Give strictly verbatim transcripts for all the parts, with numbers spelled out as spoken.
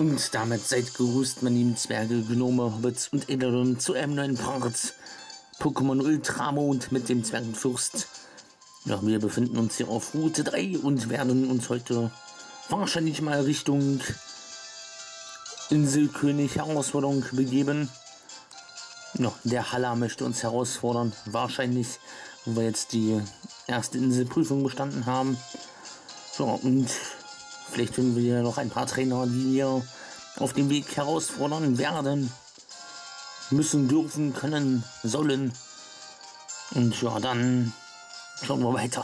Und damit seid gegrüßt, meine lieben Zwerge, Gnome, Hobbits und Edeln zu einem neuen Part Pokémon Ultramond mit dem Zwergenfürst. Ja, wir befinden uns hier auf Route drei und werden uns heute wahrscheinlich mal Richtung Inselkönig Herausforderung begeben. Ja, der Halla möchte uns herausfordern, wahrscheinlich, wo wir jetzt die erste Inselprüfung bestanden haben. So, und vielleicht finden wir noch ein paar Trainer, die wir auf dem Weg herausfordern werden, müssen, dürfen, können, sollen. Und ja, dann schauen wir weiter.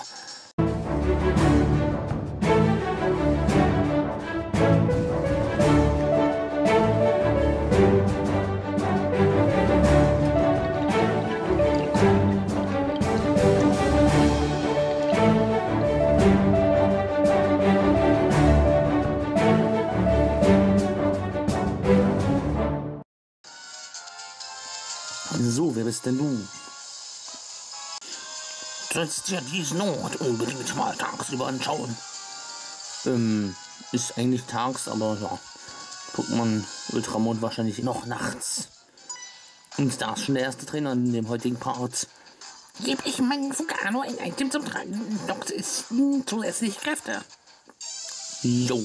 So, wer bist denn du? Sollst dir diesen Ort unbedingt mal tagsüber anschauen. Ähm, ist eigentlich tags, aber ja, Pokémon Ultramond wahrscheinlich noch nachts. Und da ist schon der erste Trainer in dem heutigen Part. Gebe ich meinen Fugano ein Item zum Tragen, doch ist zusätzlich Kräfte. Jo.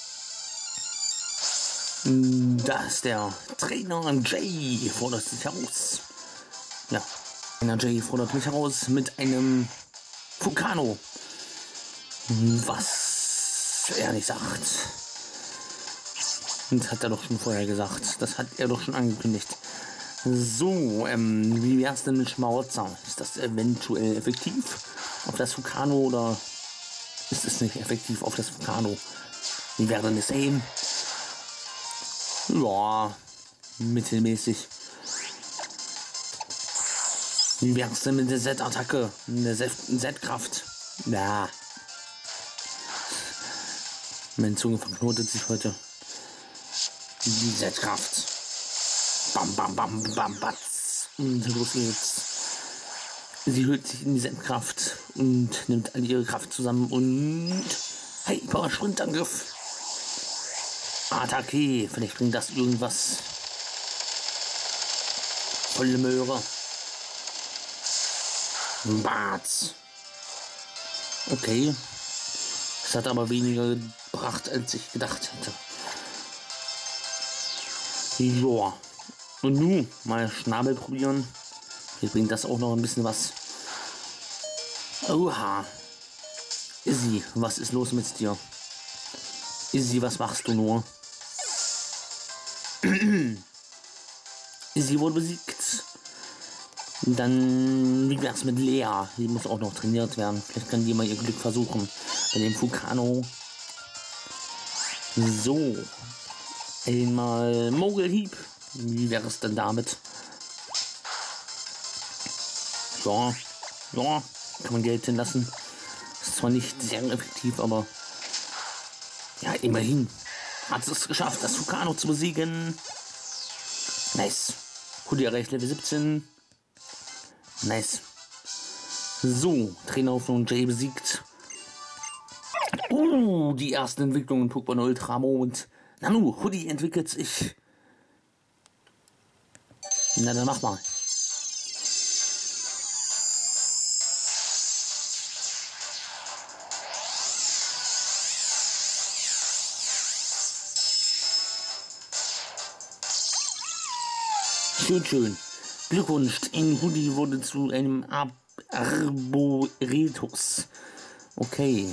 Da ist der Trainer Jay, fordert sich heraus. Ja, Trainer Jay fordert mich heraus mit einem Fugano. Was er nicht sagt. Das hat er doch schon vorher gesagt. Das hat er doch schon angekündigt. So, ähm, wie wär's denn mit Schmarotzer? Ist das eventuell effektiv auf das Fugano oder ist es nicht effektiv auf das Fugano? Wir werden es sehen. Ja, mittelmäßig. Wie wär's denn mit der Z-Attacke? Der Z-Kraft? Ja. Meine Zunge verknotet sich heute. Die Z-Kraft. Bam, bam, bam, bam, batz. Und los geht's. Sie hüllt sich in die Z-Kraft und nimmt all ihre Kraft zusammen und... Hey, Power-Sprintangriff. Attacke, vielleicht bringt das irgendwas. Volle Möhre. Bats. Okay. Es hat aber weniger gebracht, als ich gedacht hätte. Joa. Und nun mal Schnabel probieren. Hier bringt das auch noch ein bisschen was. Oha. Izzy, was ist los mit dir? Izzy, was machst du nur? Sie wurde besiegt. Dann, wie wär's mit Lea? Die muss auch noch trainiert werden. Vielleicht kann die mal ihr Glück versuchen. Bei dem Fugano. So. Einmal Mogelhieb. Wie wäre es denn damit? Ja. Ja. Kann man Geld hinlassen. Ist zwar nicht sehr effektiv, aber ja, immerhin hat es geschafft, das Fugano zu besiegen. Nice. Hoodie erreicht Level siebzehn. Nice. So, Trainerhoffnung Jay besiegt. Uh, die ersten Entwicklungen in Pokémon Ultramond. Nanu, Hoodie entwickelt sich. Na, dann mach mal. Schön, schön. Glückwunsch, ein Hoodie wurde zu einem Ar Arboretus. Okay.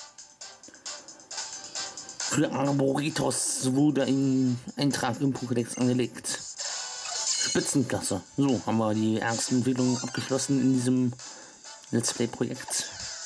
Für Arboretus wurde ein Eintrag im Pokédex angelegt. Spitzenklasse. So, haben wir die ersten Entwicklungen abgeschlossen in diesem Let's Play-Projekt.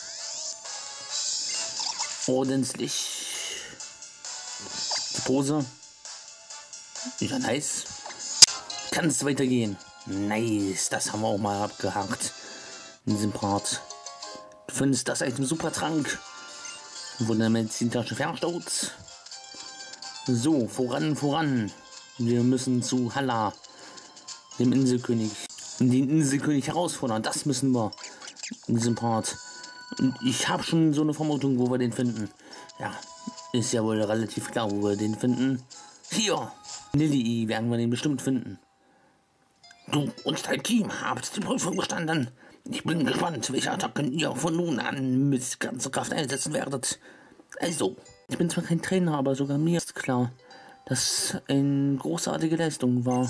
Ordentlich. Die Pose. Ja, nice. Kann es weitergehen? Nice, das haben wir auch mal abgehakt in diesem Part. Du findest das Item Supertrank. Wurde in der Medizintasche verstaut. So, voran, voran. Wir müssen zu Halla, dem Inselkönig. Den Inselkönig herausfordern. Das müssen wir in diesem Part. Und ich habe schon so eine Vermutung, wo wir den finden. Ja, ist ja wohl relativ klar, wo wir den finden. Hier, Lilly werden wir den bestimmt finden. Du und dein Team habt die Prüfung bestanden. Ich bin gespannt, welche Attacken ihr von nun an mit ganzer Kraft einsetzen werdet. Also, ich bin zwar kein Trainer, aber sogar mir ist klar, dass eine großartige Leistung war.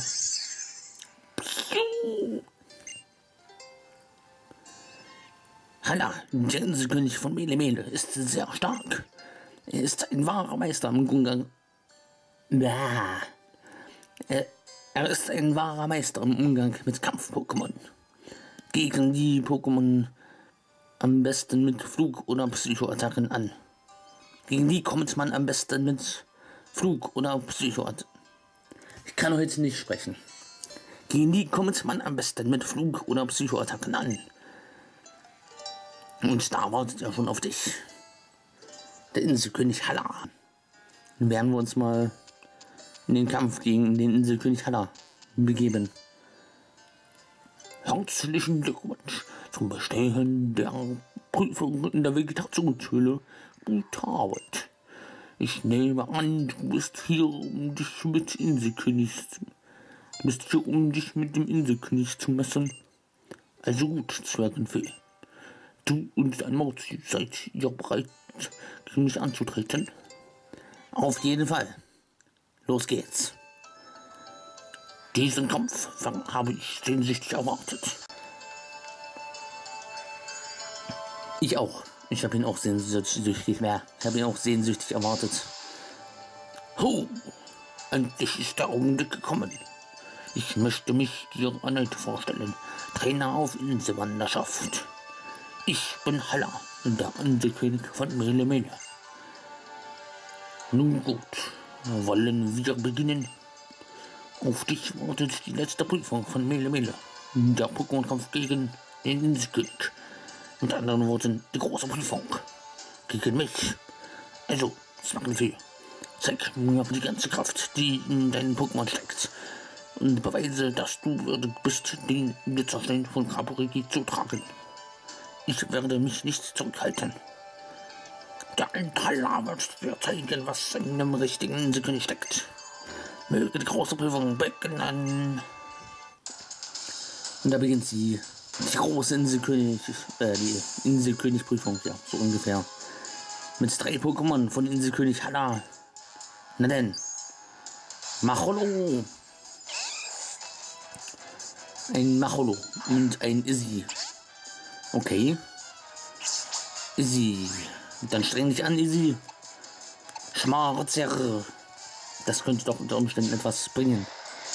Halla, der Inselkönig von Mele Mele ist sehr stark. Er ist ein wahrer Meister im Umgang. Ja. Er, er ist ein wahrer Meister im Umgang mit Kampf-Pokémon. Gegen die Pokémon am besten mit Flug- oder Psychoattacken an. Gegen die kommt man am besten mit Flug- oder Psychoattacken. Ich kann heute nicht sprechen. Gegen die kommt man am besten mit Flug- oder Psychoattacken an. Und da wartet er schon auf dich. Der Inselkönig Halla. Dann werden wir uns mal in den Kampf gegen den Inselkönig Halla begeben. Herzlichen Glückwunsch zum Bestehen der Prüfung in der Vegetationshöhle Butawet. Ich nehme an, du bist hier, um dich mit Inselkönig, du bist hier, um dich mit dem Inselkönig zu messen. Also gut, Zwergenfee. Du und dein Mauzi, seid ihr bereit, gegen mich anzutreten? Auf jeden Fall. Los geht's. Diesen Kampf habe ich sehnsüchtig erwartet. Ich auch. Ich habe ihn auch sehnsüchtig mehr. Ich habe ihn auch sehnsüchtig erwartet. Ho! Endlich ist der Augenblick gekommen. Ich möchte mich dir erneut vorstellen. Trainer auf Inselwanderschaft. Ich bin Halla, der Inselkönig von Mele Mele. Nun gut, wollen wir beginnen? Auf dich wartet die letzte Prüfung von Mele Mele. Der Pokémon-Kampf gegen den Inselkönig. Mit anderen Worten, die große Prüfung. Gegen mich. Also, Zwergenfee, zeig mir die ganze Kraft, die in deinen Pokémon steckt. Und beweise, dass du würdig bist, den Blitzerstein von Kaburiki zu tragen. Ich werde mich nicht zurückhalten. Der Halla wird dir zeigen, was in einem richtigen Inselkönig steckt. Möge die große Prüfung beginnen. Und da beginnt sie. Die große Inselkönig, äh, die Inselkönig-Prüfung, ja, so ungefähr. Mit drei Pokémon von Inselkönig Halla. Na denn. Macholo. Ein Macholo und ein Izzy. Okay. Izzy. Dann streng dich an, Izzy. Schmarzer. Das könnte doch unter Umständen etwas bringen.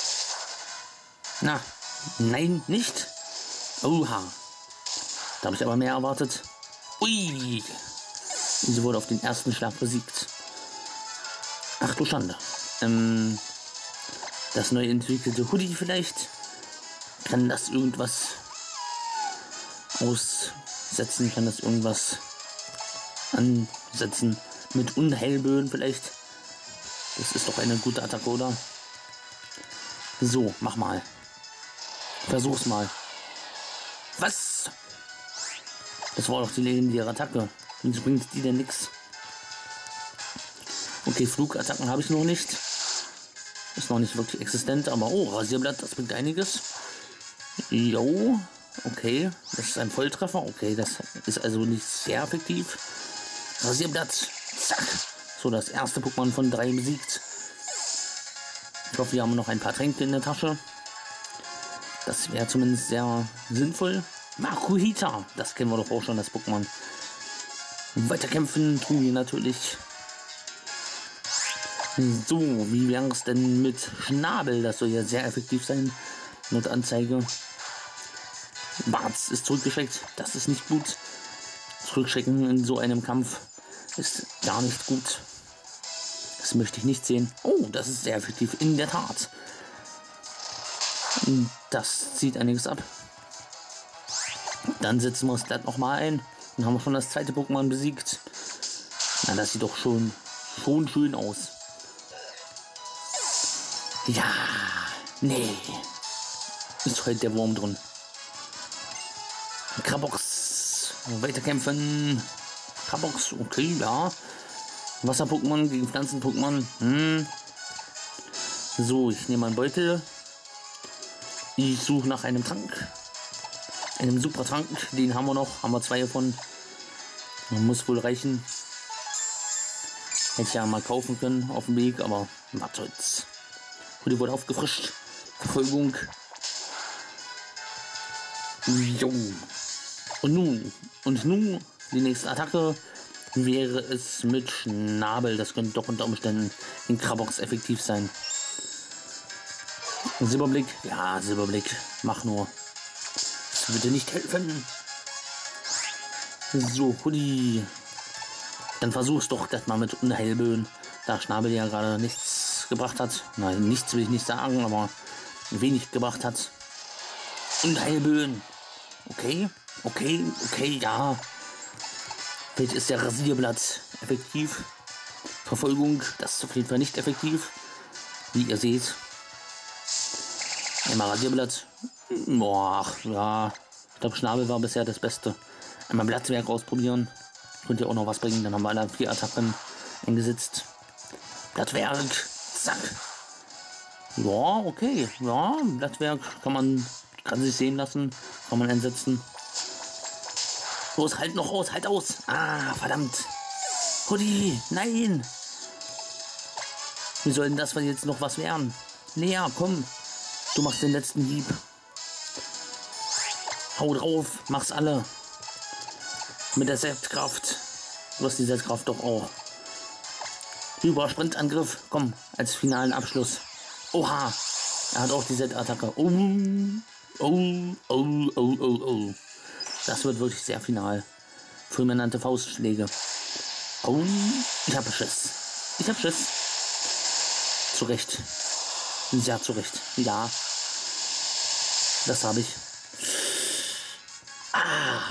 Na, nein, nicht? Oha. Da habe ich aber mehr erwartet. Ui. Izzy wurde auf den ersten Schlag besiegt. Ach du Schande. Ähm, das neu entwickelte Hoodie vielleicht? Kann das irgendwas aussetzen? Kann das irgendwas ansetzen? Mit Unheilböen vielleicht? Das ist doch eine gute Attacke, oder? So, mach mal. Versuch's mal. Was? Das war doch die legendäre Attacke. Wieso bringt die denn nix? Okay, Flugattacken habe ich noch nicht. Ist noch nicht wirklich existent, aber oh, Rasierblatt, das bringt einiges. Jo, okay, das ist ein Volltreffer. Okay, das ist also nicht sehr effektiv. Rasierblatt, zack. So, das erste Pokémon von drei besiegt. Ich hoffe, wir haben noch ein paar Tränke in der Tasche. Das wäre zumindest sehr sinnvoll. Makuhita, das kennen wir doch auch schon, das Pokémon. Weiterkämpfen tun wir natürlich. So, wie wäre es denn mit Schnabel? Das soll ja sehr effektiv sein. Mit Anzeige. Barz ist zurückgeschreckt. Das ist nicht gut. Zurückschrecken in so einem Kampf ist gar nicht gut. Das möchte ich nicht sehen. Oh, das ist sehr effektiv. In der Tat. Das zieht einiges ab. Dann setzen wir uns gleich nochmal ein. Dann haben wir schon das zweite Pokémon besiegt. Na, das sieht doch schon, schon schön aus. Ja, nee. Ist heute der Wurm drin. Krabox. Weiterkämpfen. Krabox, okay, ja. Wasser-Pokémon gegen Pflanzen-Pokémon. Hm. So, ich nehme einen Beutel. Ich suche nach einem Trank. Einem super Trank. Den haben wir noch. Haben wir zwei davon. Muss wohl reichen. Hätte ich ja mal kaufen können auf dem Weg, aber was soll's. Die wurde aufgefrischt. Verfolgung. Jo. Und nun. Und nun die nächste Attacke wäre es mit Schnabel. Das könnte doch unter Umständen in Krabox effektiv sein. Silberblick. Ja, Silberblick. Mach nur. Das würde nicht helfen. So, Hoodie. Dann versuch's doch das mal mit Unheilböen. Da Schnabel ja gerade nichts gebracht hat. Nein, nichts will ich nicht sagen, aber wenig gebracht hat. Unheilböen. Okay, okay, okay, ja. Vielleicht ist der Rasierblatt effektiv. Verfolgung, das ist auf jeden Fall nicht effektiv. Wie ihr seht. Einmal Rasierblatt. Boah, ja. Ich glaube, Schnabel war bisher das Beste. Einmal Blattwerk ausprobieren. Könnte ja auch noch was bringen. Dann haben wir alle vier Attacken eingesetzt. Blattwerk. Zack. Ja, okay. Ja, Blattwerk kann man, kann sich sehen lassen. Kann man einsetzen. Los, halt noch aus, halt aus. Ah, verdammt. Hoodie, nein. Wie soll denn das jetzt noch was werden? Lea, komm. Du machst den letzten Hieb. Hau drauf, mach's alle. Mit der Selbstkraft. Du hast die Selbstkraft doch auch. Über Sprintangriff. Komm, als finalen Abschluss. Oha. Er hat auch die Z-Attacke. Oh, oh, oh, oh, oh, oh. Das wird wirklich sehr final. Fulminante Faustschläge. Oh, ich habe Schiss. Ich habe Schiss. Zu Recht. Sehr zu Recht. Ja. Das habe ich. Ah.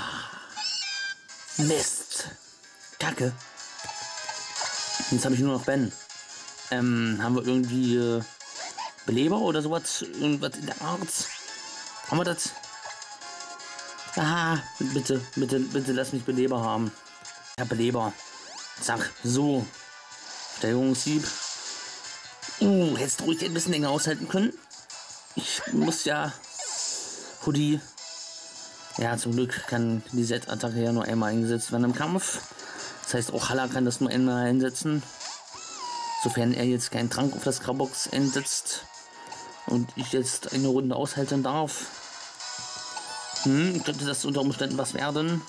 Mist. Kacke. Jetzt habe ich nur noch Ben. Ähm, haben wir irgendwie äh, Beleber oder sowas? Irgendwas in der Art? Haben wir das? Ah, bitte, bitte, bitte lass mich Beleber haben. Ja, Beleber. Zack, so. Steigerungshieb. Uh, hättest du ruhig ein bisschen länger aushalten können. Ich muss ja... Hoodie. Ja, zum Glück kann die Z-Attacke ja nur einmal eingesetzt werden im Kampf. Das heißt, auch Halla kann das nur einmal einsetzen. Sofern er jetzt keinen Trank auf das Krabox einsetzt. Und ich jetzt eine Runde aushalten darf. Hm, könnte das unter Umständen was werden.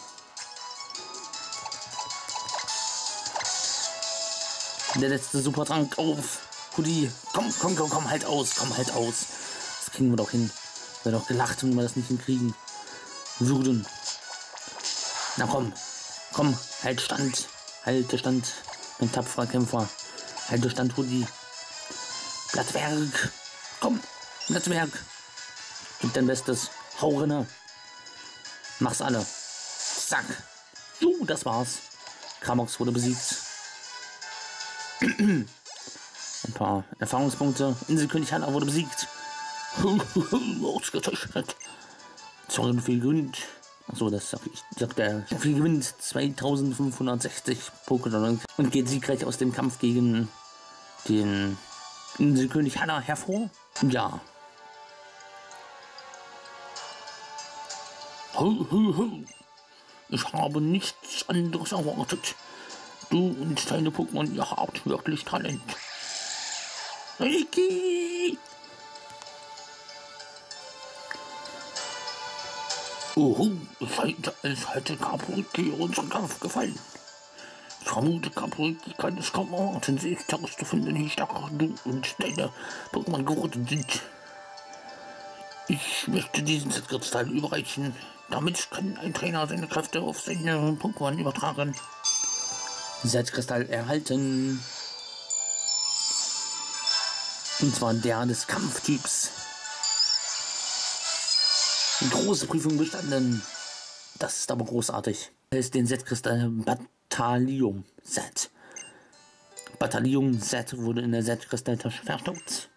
Der letzte Supertrank auf. Hoodie. Komm, komm, komm, komm, halt aus. Komm, halt aus. Das kriegen wir doch hin. Wäre doch gelacht, wenn wir das nicht hinkriegen würden. Na komm. Komm, halt Stand. Halte Stand. Ein tapferer Kämpfer. Halte Stand, Hoodie. Blattwerk. Komm, Blattwerk. Gib dein Bestes. Hau rinne. Mach's alle. Zack. Jo, das war's. Krabox wurde besiegt. Ein paar Erfahrungspunkte. Inselkönig Halla wurde besiegt. Ausgezeichnet. Zorn viel gewinnt. Achso, das sag ich. Sagt der viel gewinnt. zweitausendfünfhundertsechzig Pokémon und geht siegreich aus dem Kampf gegen den Inselkönig Halla hervor. Ja. Ho, ho, ho. Ich habe nichts anderes erwartet. Du und deine Pokémon, ihr habt wirklich Talent. Ricky! Oh, es scheint, als hätte Capricci unseren Kampf gefallen. Ich vermute, Capricci kann es kaum erwarten, sich herauszufinden, wie stark du und deine Pokémon geworden sind. Ich möchte diesen Z-Kristall überreichen. Damit kann ein Trainer seine Kräfte auf seine Pokémon übertragen. Z-Kristall erhalten. Und zwar der des Kampftyps. Große Prüfung bestanden. Das ist aber großartig. Es ist den Z-Kristall Bataillum Z. Bataillum Z wurde in der Z-Kristalltasche verstaut.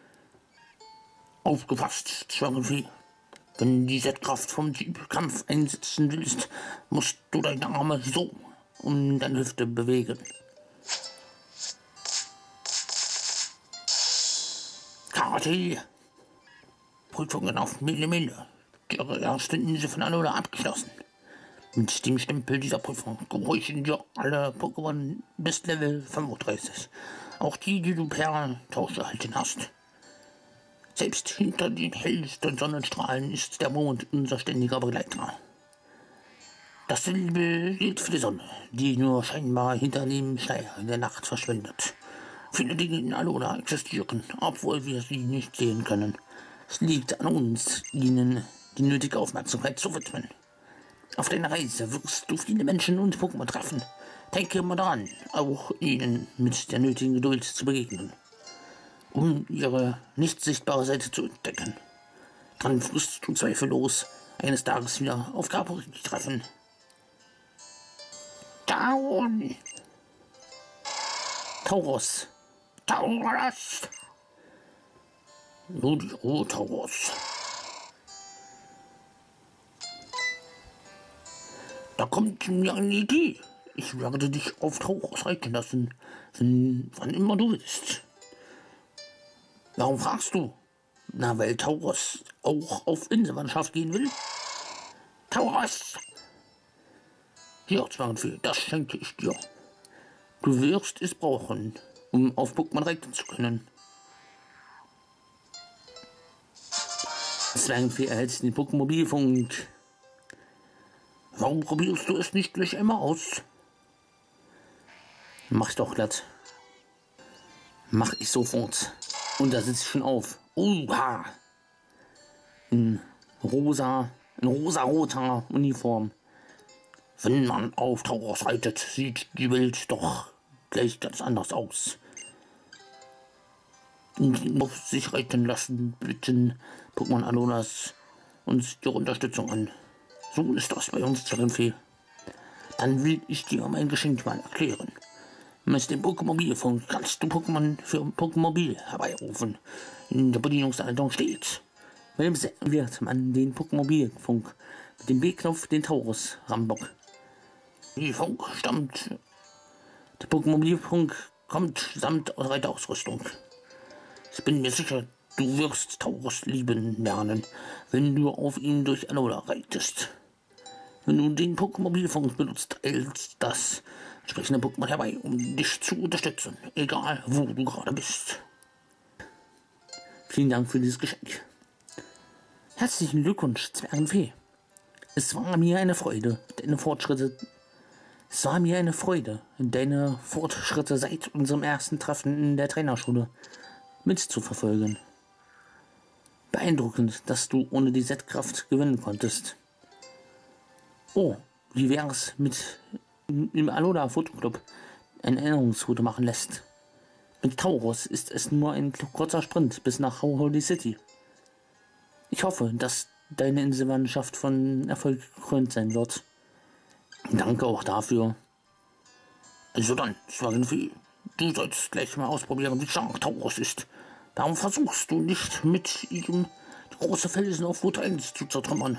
Aufgepasst, Zwergenvieh. Wenn die Z-Kraft vom Typ Kampf einsetzen willst, musst du deine Arme so um deine Hüfte bewegen. Party. Prüfungen auf Mille Mille. Die erste Insel von Alola abgeschlossen. Mit dem Stempel dieser Prüfung gehorchen dir alle Pokémon bis Level fünfunddreißig. Auch die, die du per Tausch erhalten hast. Selbst hinter den hellsten Sonnenstrahlen ist der Mond unser ständiger Begleiter. Dasselbe gilt für die Sonne, die nur scheinbar hinter dem Schleier in der Nacht verschwindet. Viele Dinge in Alola existieren, obwohl wir sie nicht sehen können. Es liegt an uns, ihnen die nötige Aufmerksamkeit zu widmen. Auf deiner Reise wirst du viele Menschen und Pokémon treffen. Denke immer daran, auch ihnen mit der nötigen Geduld zu begegnen, um ihre nicht sichtbare Seite zu entdecken. Dann wirst du zweifellos eines Tages wieder auf Capri treffen. Down! Tauros! Tauros! Nur die Ruhe, Tauros. Da kommt mir eine Idee. Ich werde dich auf Tauros reiten lassen, wenn, wann immer du willst. Warum fragst du? Na, weil Tauros auch auf Inselmannschaft gehen will? Tauros! Hier, Zwergenfee, das schenke ich dir. Du wirst es brauchen, um auf Pokémon reiten zu können. Zwergenfee erhält den Pokémobilfunk. Warum probierst du es nicht gleich einmal aus? Mach's doch glatt. Mach ich sofort. Und da sitze ich schon auf. Oha! In rosa, in rosa-roter Uniform. Wenn man auf Tauros reitet, sieht die Welt doch gleich ganz anders aus. Und muss sich reiten lassen, bitten Pokémon Alolas uns ihre Unterstützung an. So ist das bei uns, Zwergenfee. Dann will ich dir mein Geschenk mal erklären. Mit dem Pokémobilfunk kannst du Pokémon für Pokémobil herbeirufen. In der Bedienungsanleitung steht: Wem wird man den Pokémobilfunk mit dem B-Knopf den Taurus Rambock? Die Funk stammt. Der Pokémobilfunk kommt samt Reiterausrüstung. Ich bin mir sicher, du wirst Taurus lieben lernen, wenn du auf ihn durch Alola reitest. Wenn du den Pokémobilfunk benutzt, eilt das entsprechende Pokémon herbei, um dich zu unterstützen, egal wo du gerade bist. Vielen Dank für dieses Geschenk. Herzlichen Glückwunsch, Zwergenfee. Es war mir eine Freude, deine Fortschritte. Es war mir eine Freude, deine Fortschritte seit unserem ersten Treffen in der Trainerschule mitzuverfolgen. Beeindruckend, dass du ohne die Z-Kraft gewinnen konntest. Oh, wie wär's mit im Alola Fotoclub eine Erinnerungsfoto machen lässt. Mit Tauros ist es nur ein kurzer Sprint bis nach Holy City. Ich hoffe, dass deine Inselmannschaft von Erfolg gekrönt sein wird. Danke auch dafür. Also dann, Zwergenfee, du sollst gleich mal ausprobieren, wie stark Tauros ist. Darum versuchst du nicht, mit ihm die große Felsen auf Route eins zu zertrümmern.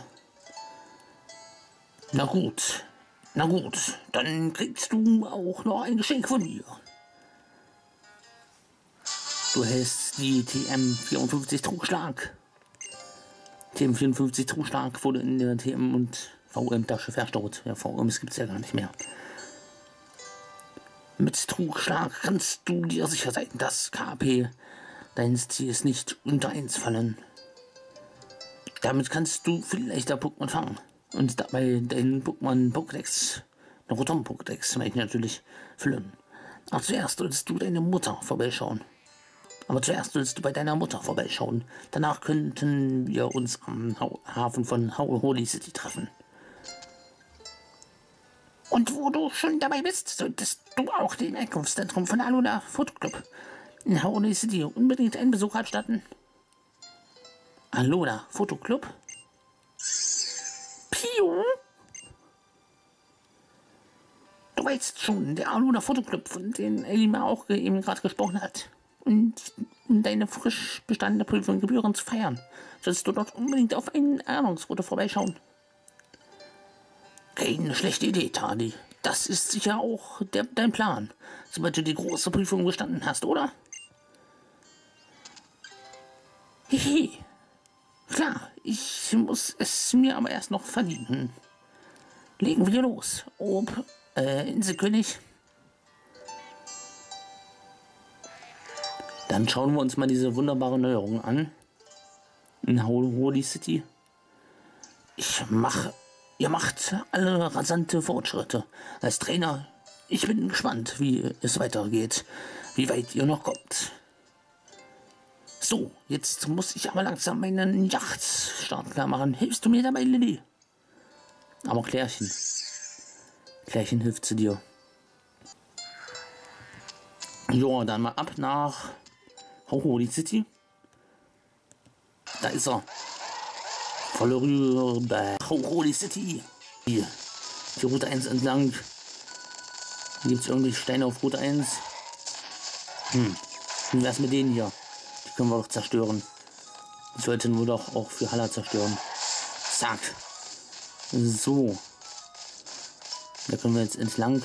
Na gut, na gut, dann kriegst du auch noch ein Geschenk von mir. Du hältst die T M vierundfünfzig Trugschlag. T M vierundfünfzig Trugschlag wurde in der T M und V M-Tasche verstaut. Ja, V M gibt es ja gar nicht mehr. Mit Trugschlag kannst du dir sicher sein, dass K P deines Ziels nicht unter eins fallen. Damit kannst du viel leichter Pokémon fangen und dabei deinen Pokémon Pokédex, den Rotom Pokédex, meine ich natürlich, füllen. Aber zuerst solltest du deine Mutter vorbeischauen. Aber zuerst sollst du bei deiner Mutter vorbeischauen. Danach könnten wir uns am Hafen von Holy City treffen. Und wo du schon dabei bist, solltest du auch den Einkaufszentrum von Alola Fotoclub in Holy City unbedingt einen Besuch abstatten. Alola Fotoclub? Pio? Du weißt schon, der Alola Fotoclub, von dem Elima auch eben gerade gesprochen hat. Und um deine frisch bestandene Prüfung gebührend zu feiern, sollst du dort unbedingt auf einen Erinnerungsfoto vorbeischauen. Keine schlechte Idee, Tadi. Das ist sicher auch der, dein Plan, sobald du die große Prüfung bestanden hast, oder? Hehe. Klar, ich muss es mir aber erst noch verdienen. Legen wir los. Ob, äh, Inselkönig. Dann schauen wir uns mal diese wunderbare Neuerung an. In Holy City. Ich mache, ihr macht alle rasante Fortschritte. Als Trainer, ich bin gespannt, wie es weitergeht, wie weit ihr noch kommt. So, jetzt muss ich aber langsam meinen Yachtstart klar machen. Hilfst du mir dabei, Lilly? Aber Klärchen. Klärchen hilft zu dir. Jo, dann mal ab nach Holy City. Da ist er. Volle Rübe. Holy City. Hier. Die Route eins entlang. Hier gibt es irgendwie Steine auf Route eins. Hm. Wie wär's mit denen hier? Die können wir doch zerstören. Die sollten wir doch auch für Halla zerstören. Zack. So. Da können wir jetzt entlang.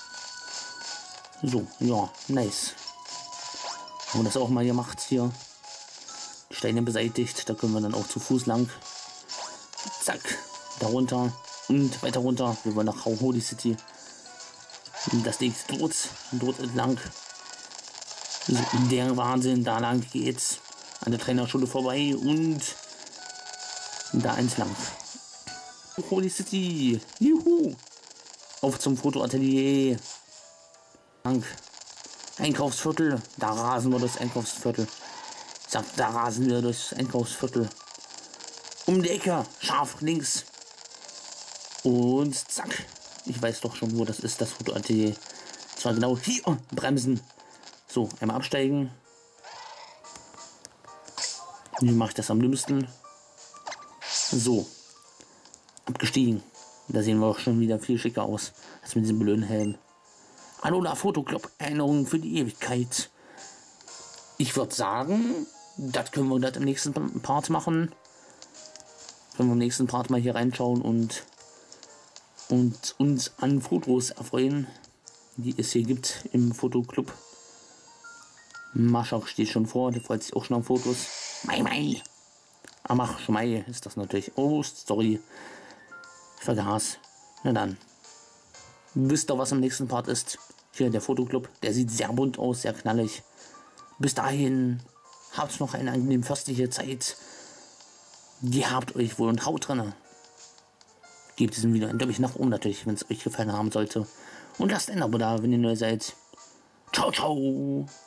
So, ja, nice. Haben wir das auch mal gemacht hier. Die Steine beseitigt. Da können wir dann auch zu Fuß lang. Zack. Darunter. Und weiter runter. Wir wollen nach Holy City. Das Ding ist dort. Dort entlang. So, der Wahnsinn. Da lang geht's. An der Trainerschule vorbei. Und da entlang. Holy City. Juhu. Auf zum Fotoatelier. Dank. Einkaufsviertel. Da rasen wir das Einkaufsviertel. Ich sag, da rasen wir durchs Einkaufsviertel. Um die Ecke. Scharf links. Und zack. Ich weiß doch schon, wo das ist, das Fotoatelier. Zwar genau hier. Bremsen. So, einmal absteigen. Wie mache ich das am dümmsten? So. Abgestiegen. Da sehen wir auch schon wieder viel schicker aus, als mit diesem blöden Helm. Alola Fotoclub, Erinnerung für die Ewigkeit. Ich würde sagen, das können wir das im nächsten Part machen. Können wir im nächsten Part mal hier reinschauen und, und uns an Fotos erfreuen, die es hier gibt im Fotoclub. Mascha steht schon vor, der freut sich auch schon auf Fotos. Mai Mai. Amach Schmei ist das natürlich. Oh, sorry. Ich vergaß. Na dann. Wisst ihr, was im nächsten Part ist? Hier der Fotoclub. Der sieht sehr bunt aus, sehr knallig. Bis dahin. Habt noch eine angenehm festliche Zeit. Die habt euch wohl und haut drinne. Gebt diesem Video ein Däumchen nach oben natürlich, wenn es euch gefallen haben sollte. Und lasst ein Abo da, wenn ihr neu seid. Ciao, ciao.